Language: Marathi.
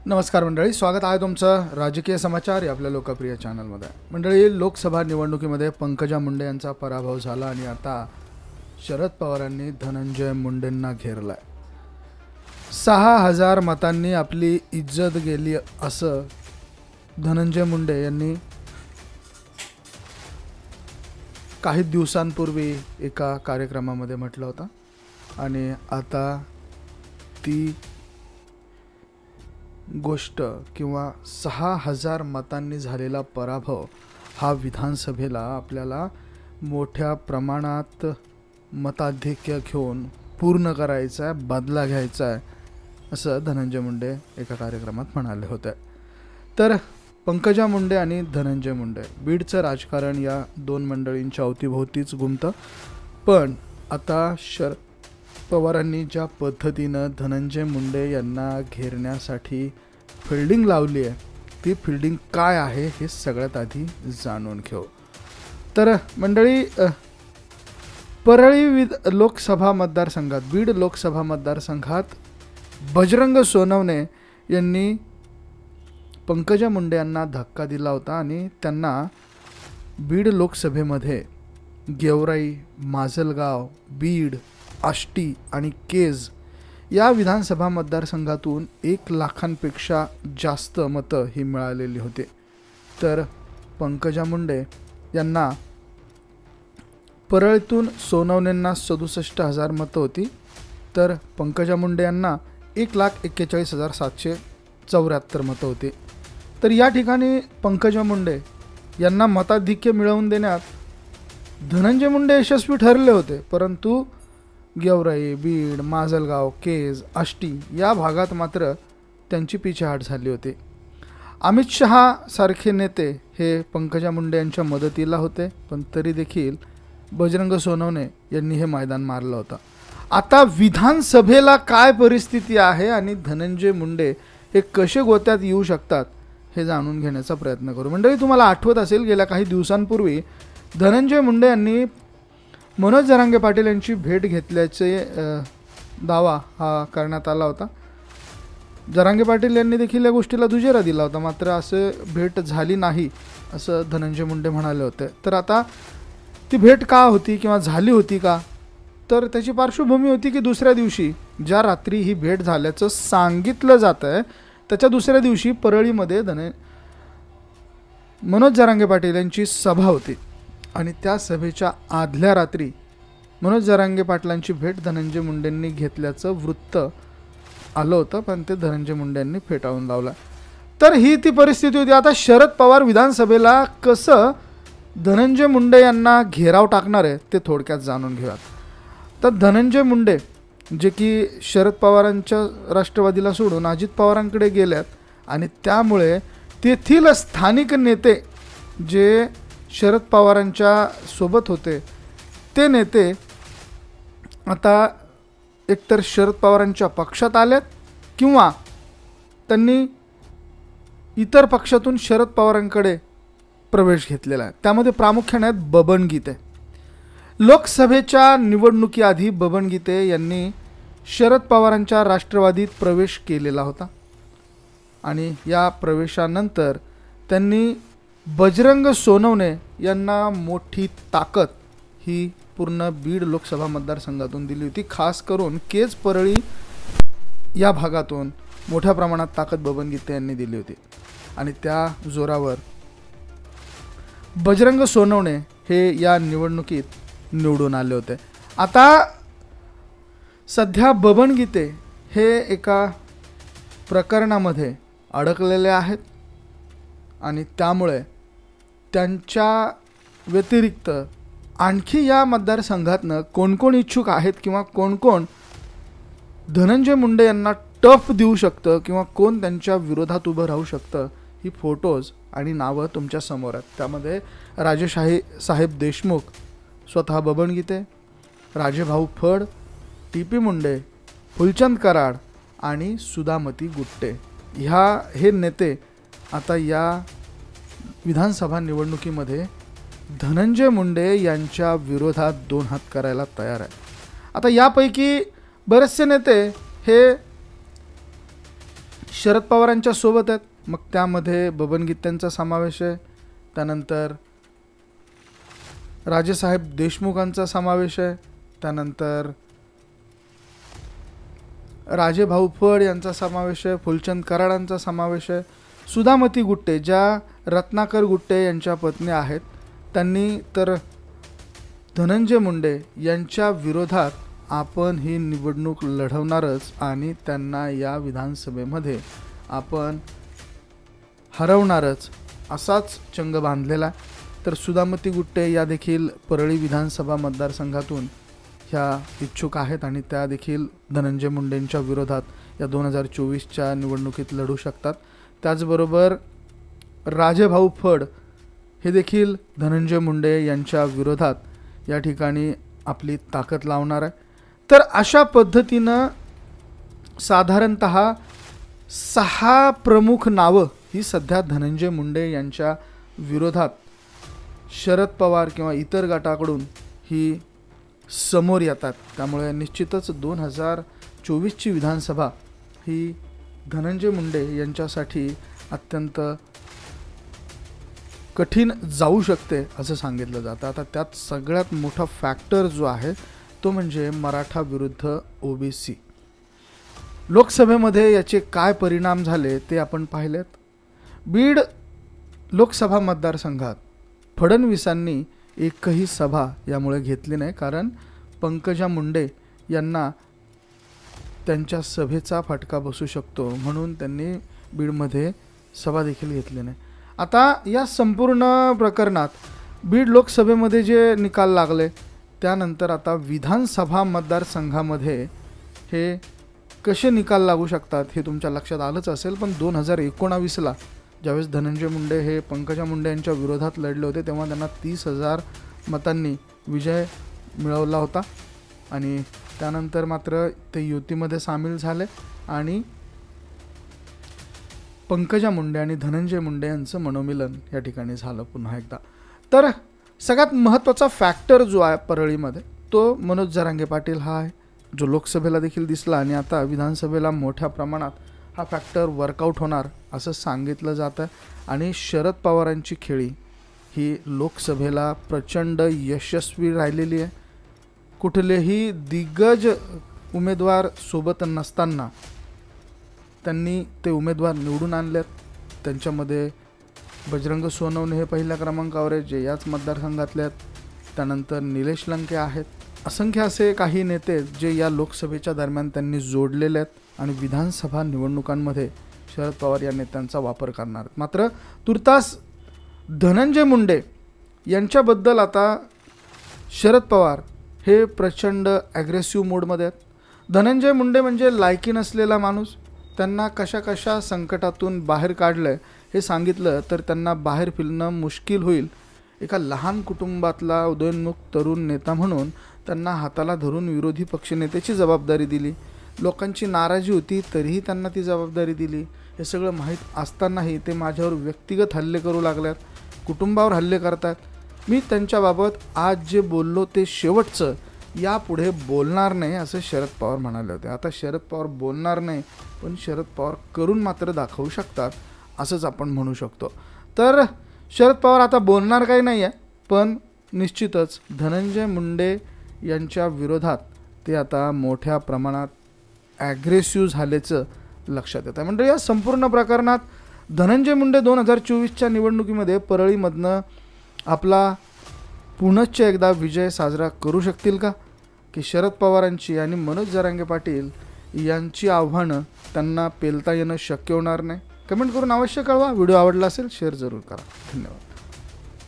नमस्कार मंडळी, स्वागत आहे तुमचं राजकीय समाचार या आपल्या लोकप्रिय चॅनलमध्ये। मंडळी, लोकसभा निवडणुकीमध्ये पंकजा मुंडे यांचा पराभव झाला आणि आता शरद पवारांनी धनंजय मुंडेंना घेरलाय। 6000 मतांनी आपली इज्जत गेली असं धनंजय मुंडे यांनी काही दिवसांपूर्वी एका कार्यक्रमामध्ये म्हटलं होतं आणि आता ती गोष्ट किंवा 6000 मतांनी झालेला पराभव हा विधानसभेला आपल्याला मोठ्या प्रमाणात मताधिक्य घेऊन पूर्ण करायचा आहे, बदला घ्यायचा आहे असं धनंजय मुंडे एका कार्यक्रमात म्हणाले होते। तर पंकजा मुंडे आणि धनंजय मुंडे, बीडचं राजकारण या दोन मंडळींच्या अवतीभोवतीच घुमतं। पण आता शरद पवारांनी ज्या पद्धतीनं धनंजय मुंडे यांना घेरण्यासाठी फिल्डिंग लावली आहे, ती फिल्डिंग काय आहे हे सगळ्यात आधी जाणून घेऊ। तर मंडळी, परळी लोकसभा मतदारसंघात, बीड लोकसभा मतदारसंघात बजरंग सोनवणे यांनी पंकजा मुंडे यांना धक्का दिला होता आणि त्यांना बीड लोकसभेमध्ये गेवराई, माजलगाव, बीड, आष्टी आणि केज या विधानसभा मतदारसंघातून 1 लाखांपेक्षा जास्त मतं ही मिळालेली होती। तर पंकजा मुंडे यांना परळीतून सोनवणेंना 67,000 मतं होती, तर पंकजा मुंडे यांना 1,41,774 मतं होती। तर या ठिकाणी पंकजा मुंडे यांना मताधिक्य मिळवून देण्यात धनंजय मुंडे यशस्वी ठरले होते, परंतु गेवराई, बीड, माजलगाव, केज, आष्टी या भागात मात्र त्यांची पिछेहाट झाली होती। अमित शहा सारखे नेते हे पंकजा मुंडे यांच्या मदतीला होते, पण तरी देखील बजरंग सोनवणे यांनी हे मैदान मारलं होतं। आता विधानसभेला काय परिस्थिती आहे आणि धनंजय मुंडे हे कसे गोत्यात येऊ शकतात हे जाणून घेण्याचा प्रयत्न करू। मंडळी, तुम्हाला आठवत असेल, गेल्या काही दिवसांपूर्वी धनंजय मुंडे यांनी मनोज जरांगे पाटील यांची भेट घेतल्याचे दावा हा करण्यात आला होता। जरांगे पाटील यांनी देखील या गोष्टीला दुजोरा दिला होता, मात्र असं भेट झाली नाही असं धनंजय मुंडे म्हणाले होते। तर आता ती भेट का होती किंवा झाली होती का, तर त्याची पार्श्वभूमी होती की दुसऱ्या दिवशी, ज्या रात्री ही भेट झाल्याचं सांगितलं जात आहे, त्याच्या दुसऱ्या दिवशी परळीमध्ये मनोज जरांगे पाटील यांची सभा होती आणि त्या सभेच्या आदल्या रात्री मनोज जरांगे पाटलांची भेट धनंजय मुंडेंनी घेतल्याचं वृत्त आलं होतं, पण ते धनंजय मुंडे यांनी फेटाळून लावलं। तर ही ती परिस्थिती होती। आता शरद पवार विधानसभेला कसं धनंजय मुंडे यांना घेराव टाकणार आहे ते थोडक्यात जाणून घेऊयात। तर धनंजय मुंडे जे की शरद पवारांच्या राष्ट्रवादीला सोडून अजित पवारांकडे गेल्यात आणि त्यामुळे तेथील स्थानिक नेते जे शरद पवारांच्या सोबत होते, ते नेते आता एकतर शरद पवारांच्या पक्षात आलेत किंवा त्यांनी इतर पक्षातून शरद पवारांकडे प्रवेश घेतलेला आहे। त्यामध्ये प्रामुख्याने आहेत बबन गीते। लोकसभेच्या निवडणुकीआधी बबन गीते यांनी शरद पवारांच्या राष्ट्रवादीत प्रवेश केलेला होता आणि या प्रवेशानंतर त्यांनी बजरंग सोनवणे यांना मोठी ताकद ही पूर्ण बीड लोकसभा मतदारसंघातून दिली होती। खास करून केज, परळी या भागातून मोठ्या प्रमाणात ताकद बबन गीते यांनी दिली होती आणि त्या जोरावर बजरंग सोनवणे हे या निवडणुकीत निवडून आले होते। आता सध्या बबन गीते हे एका प्रकरणामध्ये अडकलेले आहेत आणि त्यामुळे त्यांच्या व्यतिरिक्त आणखी या मतदारसंघातनं कोण कोण इच्छुक आहेत किंवा कोण कोण धनंजय मुंडे यांना टफ देऊ शकतं किंवा कोण त्यांच्या विरोधात उभं राहू शकतं, ही फोटोज आणि नावं तुमच्या समोर आहेत। त्यामध्ये राजेशाही साहेब देशमुख, स्वतः बबन गीते, राजेभाऊ फड, टी.पी. मुंडे, फुलचंद कराड आणि सुधामती गुट्टे हे नेते आता या विधानसभा निवडणुकीमध्ये धनंजय मुंडे यांच्या विरोधात 2 हात करायला तयार आहे। आता यापैकी बरेचसे नेते हे शरद पवारांच्या सोबत आहेत, मग त्यामध्ये बबन गीतेंचा समावेश आहे, त्यानंतर राजेसाहेब देशमुखांचा समावेश आहे, त्यानंतर राजेभाऊ फड यांचा समावेश आहे, फुलचंद कराडांचा समावेश आहे, सुधामती गुट्टे ज्या रत्नाकर गुट्टे यांच्या पत्नी आहेत, त्यांनी तर धनंजय मुंडे यांच्या विरोधात आपण ही निवडणूक लढवणारच आणि त्यांना या विधानसभेमध्ये आपण हरवणारच असाच चंग बांधलेला आहे. तर सुधामती गुट्टे या देखील परळी विधानसभा मतदारसंघातून ह्या इच्छुक आहेत आणि त्या देखील धनंजय मुंडेंच्या विरोधात या 2024च्या निवडणुकीत लढू शकतात. त्याचबरोबर राजेभाऊ फड हे देखील धनंजय मुंडे यांच्या विरोधात या ठिकाणी आपली ताकद लावणार आहे. तर अशा पद्धतीनं साधारणतः 6 प्रमुख नावं ही सध्या धनंजय मुंडे यांच्या विरोधात शरद पवार किंवा इतर गटाकडून ही समोर येतात. त्यामुळे निश्चितच 2024ची विधानसभा ही धनंजय मुंडे यांच्यासाठी अत्यंत कठीण जाऊ शकते असं सांगितलं जातं. आता त्यात सगळ्यात मोठा फॅक्टर जो आहे तो म्हणजे मराठा विरुद्ध ओबीसी. लोकसभेमध्ये याचे काय परिणाम झाले ते आपण पाहिलेत. बीड लोकसभा मतदारसंघात फडणवीसांनी एकही सभा यामुळे घेतली नाही, कारण पंकजा मुंडे यांना त्यांच्या सभेचा फटका बसू शकतो म्हणून त्यांनी बीडमध्ये सभा देखील घेतली नाही. आता या संपूर्ण प्रकरणात बीड लोकसभेमध्ये जे निकाल लागले त्यानंतर आता विधानसभा मतदारसंघामध्ये हे कसे निकाल लागू शकतात हे तुमच्या लक्षात आलंच असेल. पण 2019ला ज्यावेळेस धनंजय मुंडे हे पंकजा मुंडे यांच्या विरोधात लढले होते तेव्हा त्यांना 30,000 मतांनी विजय मिळवला होता आणि त्यानंतर मात्र ते युतीमध्ये सामील झाले आणि पंकजा मुंडे आणि धनंजय मुंडे यांचं मनोमिलन या ठिकाणी झालं पुन्हा एकदा. तर सगळ्यात महत्त्वाचा फॅक्टर जो आहे परळीमध्ये तो मनोज जरांगे पाटील हा आहे, जो लोकसभेला देखील दिसला आणि आता विधानसभेला मोठ्या प्रमाणात हा फॅक्टर वर्कआउट होणार असं सांगितलं जातं. आणि शरद पवारांची खेळी ही लोकसभेला प्रचंड यशस्वी राहिलेली आहे. कुठलेही दिग्गज उमेदवार सोबत नसताना त्यांनी ते उमेदवार निवडून आणलेत. त्यांच्यामध्ये बजरंग सोनवणे हे पहिल्या क्रमांकावर आहेत जे याच मतदारसंघातले आहेत. त्यानंतर निलेश लंके आहेत. असंख्य असे काही नेते जे या लोकसभेच्या दरम्यान त्यांनी जोडलेले आहेत आणि विधानसभा निवडणुकांमध्ये शरद पवार या नेत्यांचा वापर करणार. मात्र तुर्तास धनंजय मुंडे यांच्याबद्दल आता शरद पवार हे प्रचंड ॲग्रेसिव्ह मोडमध्ये आहेत. धनंजय मुंडे म्हणजे लायकी नसलेला माणूस. त्यांना कशा कशा संकटातून बाहेर काढलं हे सांगितलं तर त्यांना बाहेर फिरणं मुश्किल होईल. एका लहान कुटुंबातला उदयोन्मुख तरुण नेता म्हणून त्यांना हाताला धरून विरोधी पक्षनेत्याची जबाबदारी दिली. लोकांची नाराजी होती तरीही त्यांना ती जबाबदारी दिली. हे सगळं माहीत असतानाही ते माझ्यावर व्यक्तिगत हल्ले करू लागल्यात, कुटुंबावर हल्ले करतात. मी त्यांच्याबाबत आज जे बोललो ते शेवटचं, यापुढे बोलणार नाही असं शरद पवार म्हणाले होते. आता शरद पवार बोलणार नाही पण शरद पवार करून मात्र दाखवू शकतात असंच आपण म्हणू शकतो. तर शरद पवार आता बोलणार काही नाही आहे पण निश्चितच धनंजय मुंडे यांच्या विरोधात ते आता मोठ्या प्रमाणात ॲग्रेसिव्ह झाल्याचं लक्षात येतं. म्हणजे या संपूर्ण प्रकरणात धनंजय मुंडे 2024च्या निवडणुकीमध्ये परळीमधनं आपला पुनश्च एकदा विजय साजरा करू शकतील का, की शरद पवारांची आणि मनोज जरांगे पाटील यांची आव्हानं त्यांना पेलता येणं शक्य होणार नाही? कमेंट करून अवश्य कळवा. व्हिडिओ आवडला असेल शेअर जरूर करा. धन्यवाद.